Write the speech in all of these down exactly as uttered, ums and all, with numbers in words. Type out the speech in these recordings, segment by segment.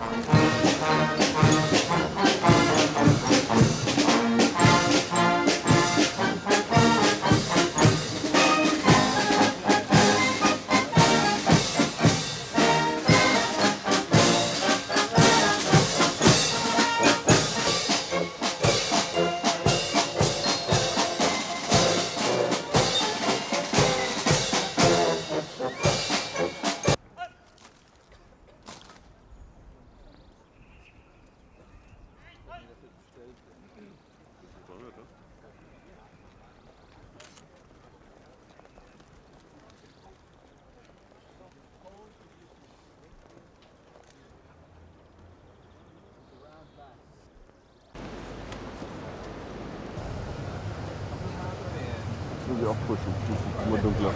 Das will ich auch pushen. Das ist immer dunkler.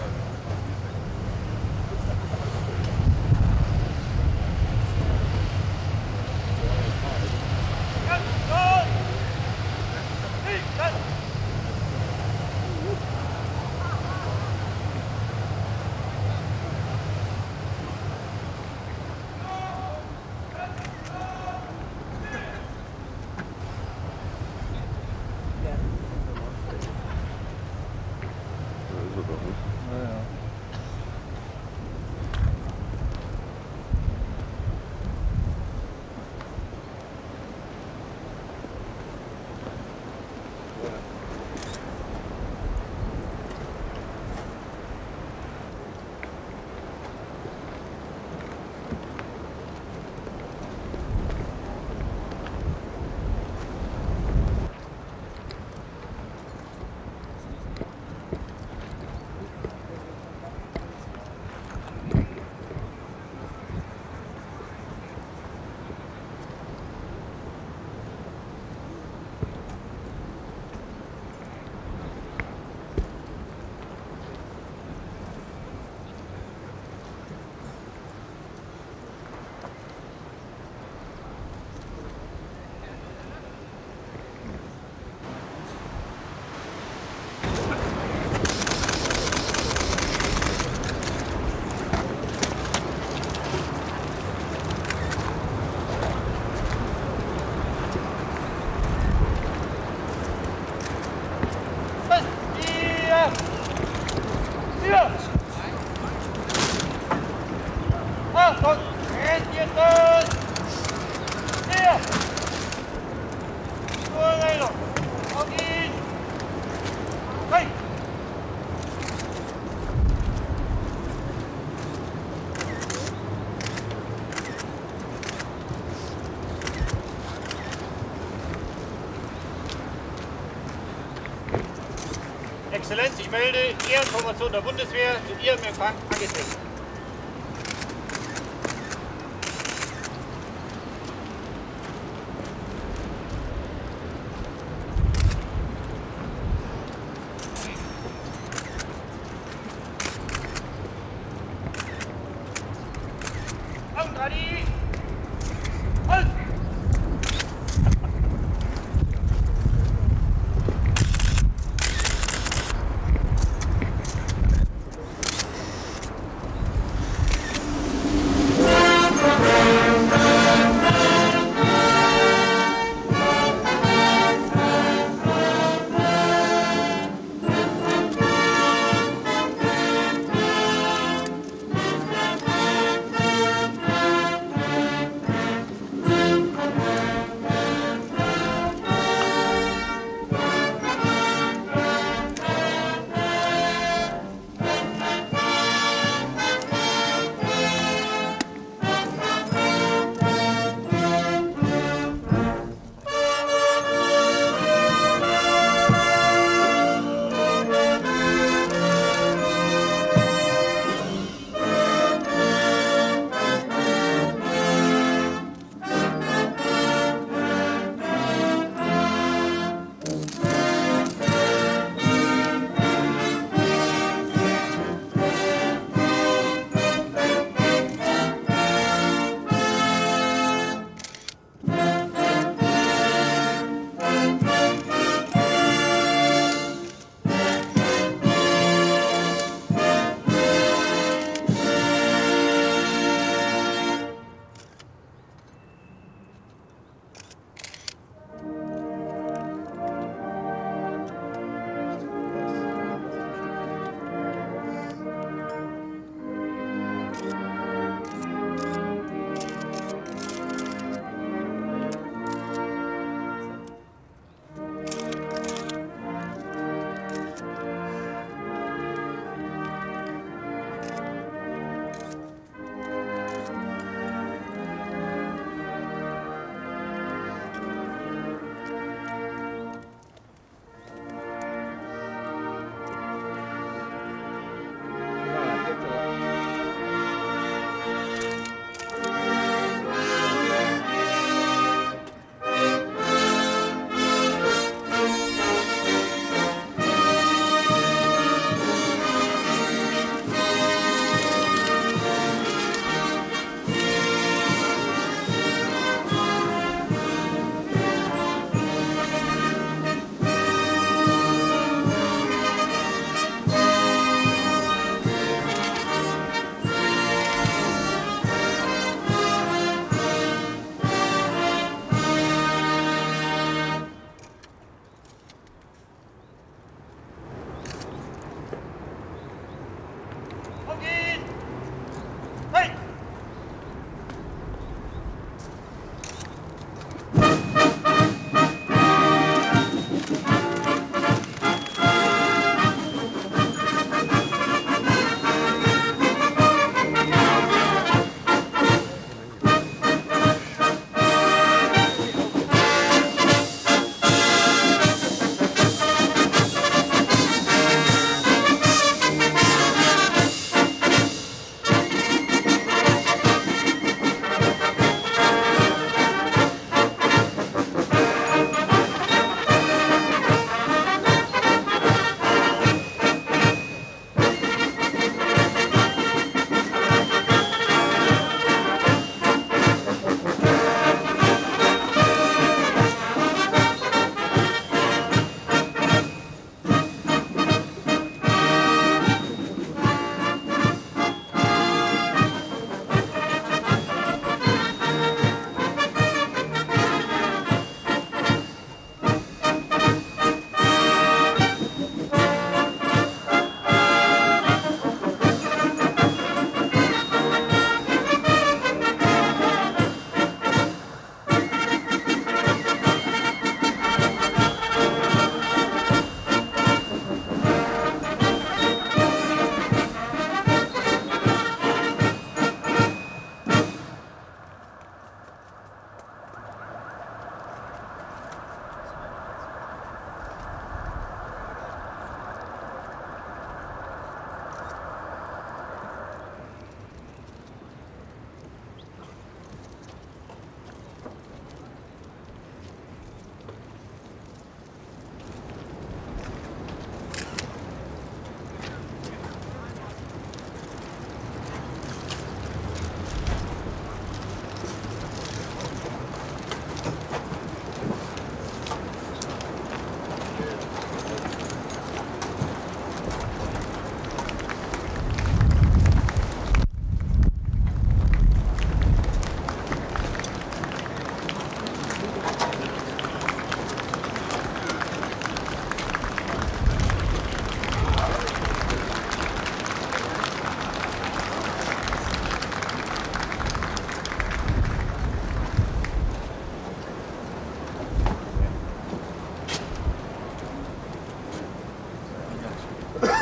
Exzellenz, ich melde Ehreninformation der Bundeswehr zu Ihrem Empfang angetreten.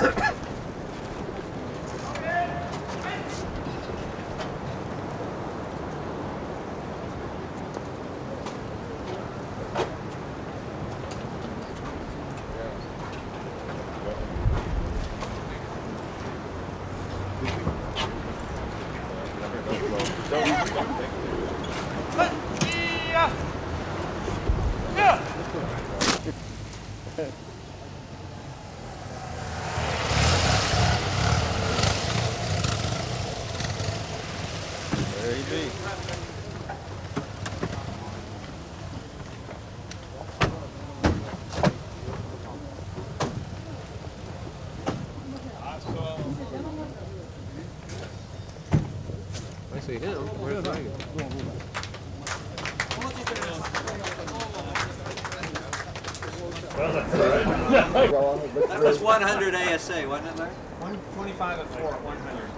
I see him. Where's Reagan? That was one hundred A S A, wasn't it, Larry? one twenty-five at four, one hundred.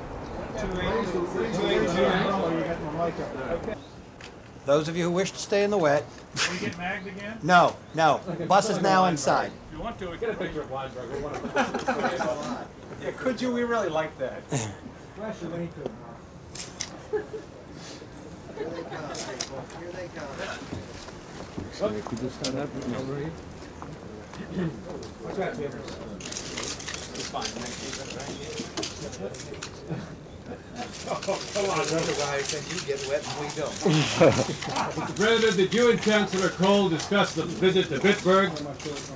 Those of you who wish to stay in the wet. Can we get magged again? No, no. Bus is now inside. If you want to, we Get a can. picture of Weinberg. We want to Yeah, could you? We really like that. Here they come, people. Here they come. Could you stand up over here? What's that, Jim? It's fine. Oh, come on, otherwise then you get wet and we don't. Mister President, did you and Chancellor Cole discuss the visit to Bitburg? Uh,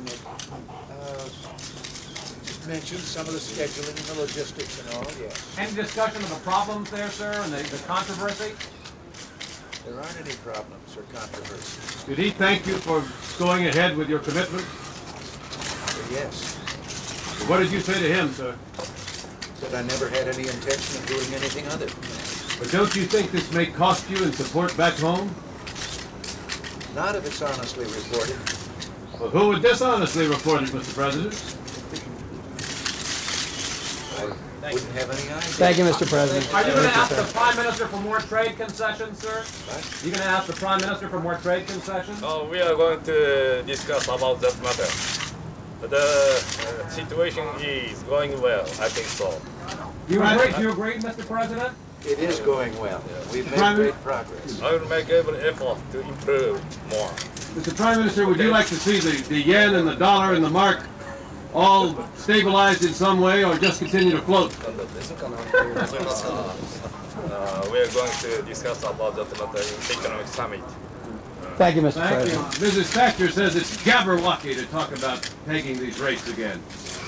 mentioned some of the scheduling and the logistics and all, yes. Any discussion of the problems there, sir, and the, the controversy? There aren't any problems or controversy. Did he thank you for going ahead with your commitment? Yes. What did you say to him, sir? That I never had any intention of doing anything other. But don't you think this may cost you in support back home? Not if it's honestly reported. Well, who would dishonestly report it, Mister President? I wouldn't have any idea. Thank you, Mister President. Are you going to ask the Prime Minister for more trade concessions, sir? What? You going to ask the Prime Minister for more trade concessions? Oh, we are going to discuss about that matter. The uh, situation is going well, I think so. Do you agree, do you agree, Mister President? It is going well. We've made Prime- great progress. I will make every effort to improve more. Mister Prime Minister, would you like to see the, the yen and the dollar and the mark all stabilized in some way, or just continue to float? Uh, we are going to discuss about that matter in the economic summit. Thank you, Mister Thank you. President. Missus Thatcher says it's jabberwocky to talk about taking these rates again.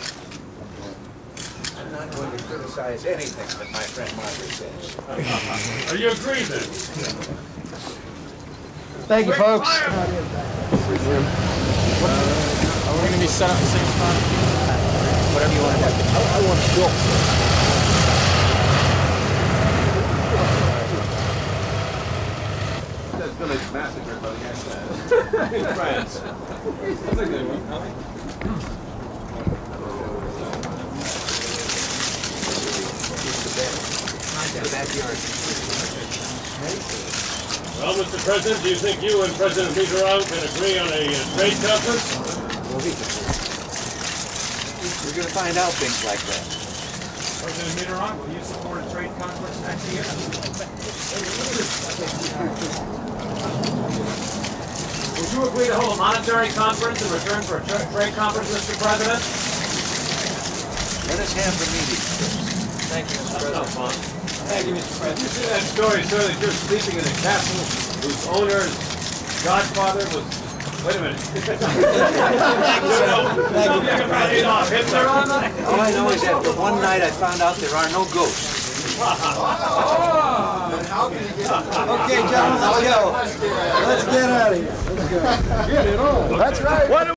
I'm not going to criticize anything that my friend Margaret says. Are you agree then? Thank you, folks. Are we going to be set up the same spot? Whatever you want to do. I, I want to go. That's village massacre, but yes, in France. That's a good one. The backyard. Well, Mister President, do you think you and President Mitterrand can agree on a uh, trade conference? Well, we can. We're going to find out things like that. President Mitterrand, will you support a trade conference next year? Would you agree to hold a monetary conference in return for a tra trade conference, Mister President? Let us have the meeting first. Thank you, Mister President. Thank you, Mister President. You see that story, sir, that you're sleeping in a castle whose owner's godfather was... Wait a minute. Thank you, sir. Something about Adolf Hitler on that? All I know is after one night I found out there are no ghosts. Okay, gentlemen, let's go. Let's get out of here. Let's go. Get it on. That's right.